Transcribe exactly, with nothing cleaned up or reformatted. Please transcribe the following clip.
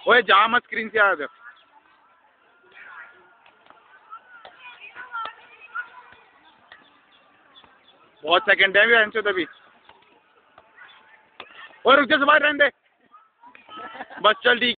ओए जा मत स्क्रीन से आ। बहुत सेकंड है भी आंसर तभी। और रुक जा, बाहर रहने दे बस, चल ठीक।